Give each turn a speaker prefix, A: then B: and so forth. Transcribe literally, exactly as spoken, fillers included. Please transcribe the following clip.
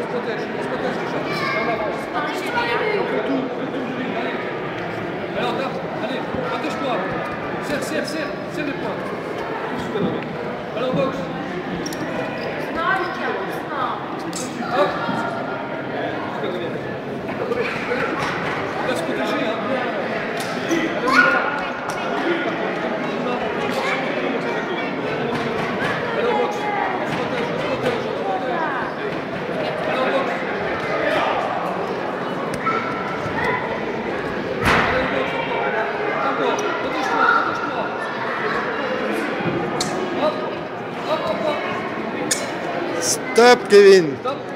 A: se protège, on se protège, Richard. On avance. On fait tout, on fait tout, Julie, allez. Alors, tape, allez, protège-toi. Serre, serre, serre, serre les points. Tout super bien. Alors, boxe. Hop. Super bien. On va se protéger, hein. Allez, on y va. Alors, boxe. On se protège, on se protège, on se protège. Alors, boxe. Allez, boxe, encore. Encore. Protège-toi, protège-toi. Hop. Hop, hop, hop.
B: Stop, Kevin.
A: Stop.